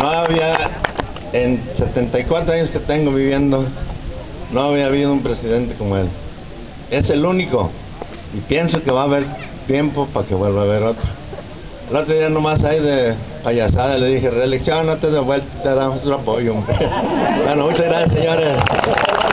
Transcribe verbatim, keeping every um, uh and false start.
No había, en setenta y cuatro años que tengo viviendo, no había habido un presidente como él. Es el único, y pienso que va a haber tiempo para que vuelva a haber otro. El otro día nomás ahí de payasada le dije, reelección, no te de vuelta, te damos otro apoyo. Bueno, muchas gracias, señores.